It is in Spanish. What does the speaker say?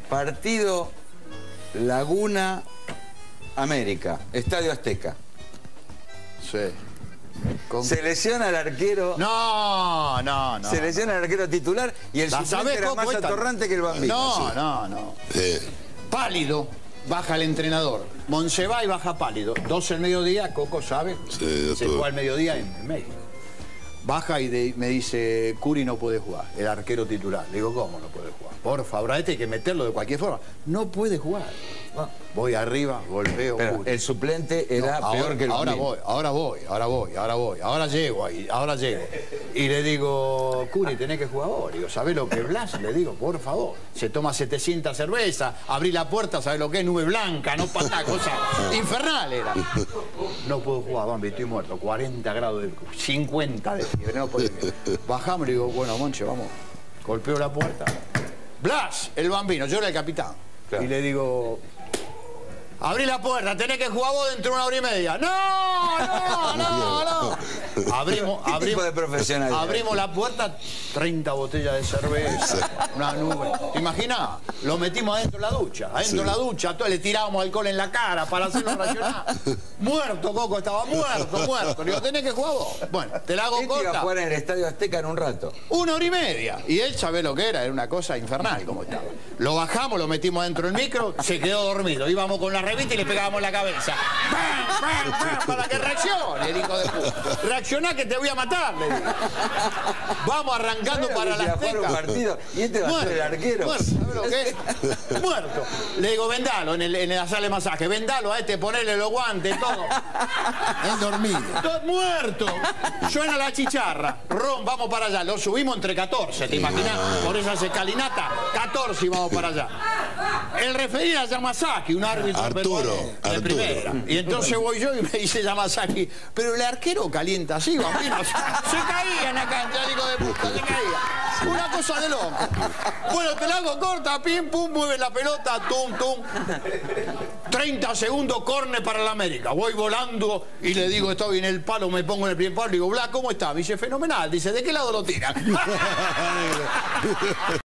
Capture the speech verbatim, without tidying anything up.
Partido Laguna América, Estadio Azteca. Sí. Con... Se lesiona el arquero. No, no, no. Se lesiona el arquero titular y el suplente era más atorrante que el Bambino. No, no, no. Sí. Pálido, baja el entrenador. Monsiváis baja pálido. doce al mediodía, Coco sabe. Sí, se fue al mediodía en, en México. Baja y de, me dice, Curi no puede jugar, el arquero titular. Le digo, ¿cómo no puede jugar? Por favor, a este hay que meterlo de cualquier forma. No puede jugar. Voy arriba, golpeo. Pero el suplente era no, peor ahora, que el ahora Bambino. voy, ahora voy, ahora voy, ahora voy. Ahora llego ahí, ahora llego. Y le digo, Curi, tenés que jugar vos. Le digo, ¿sabés lo que es Blas? Le digo, por favor. Se toma setecientas cervezas, abrí la puerta, ¿sabés lo que es? Nube blanca, no patá, cosa infernal era. No puedo jugar, Bambi, estoy muerto. cuarenta grados de... cincuenta de fiebre, no puedo. Bajamos, le digo, bueno, Monche, vamos. Golpeo la puerta. Blas, el Bambino, yo era el capitán. Claro. Y le digo... Abrí la puerta, tenés que jugar vos dentro de una hora y media. ¡No, no, no, no! Abrimos, ¿Qué abrimos, tipo de profesional? Abrimos la puerta, treinta botellas de cerveza, una nube. ¿Te imaginas? Lo metimos adentro de la ducha. Adentro de sí. la ducha, todos le tirábamos alcohol en la cara para hacerlo reaccionar. Muerto, Coco, estaba muerto, muerto. Le digo, tenés que jugar vos. Bueno, te la hago ¿Qué corta. te iba a jugar en el Estadio Azteca en un rato? Una hora y media. Y él sabe lo que era, era una cosa infernal como estaba. Lo bajamos, lo metimos dentro del micro, se quedó dormido. Íbamos con la revista y le pegábamos la cabeza. ¡Bam, bam, bam! Para que reaccione, el hijo de puta. Reaccioná que te voy a matar, le digo. Vamos arrancando para la Azteca. Un partido y este va a ser el arquero. Muerto, ¿sabes lo que es? Muerto. Le digo, vendalo en, el, en la sala de masaje. Vendalo a este, ponele los guantes, todo. Él dormido. Todo muerto. Suena la chicharra. Ron, vamos para allá. Lo subimos entre catorce, ¿te imaginas? Por esa escalinata, catorce y vamos para allá. El referí era Yamasaki, un árbitro Arturo, de Arturo. primera. Y entonces voy yo y me dice Yamasaki, pero el arquero calienta así, Bambino. Se caía en la cancha, el hijo de puta, se caía. Una cosa de loco. Bueno, te la hago corta, pim, pum, mueve la pelota, tum, tum. treinta segundos, córner para la América. Voy volando y le digo, estoy en el palo, me pongo en el primer palo, le digo, Blas, ¿cómo está? Me dice, fenomenal. Dice, ¿de qué lado lo tiran?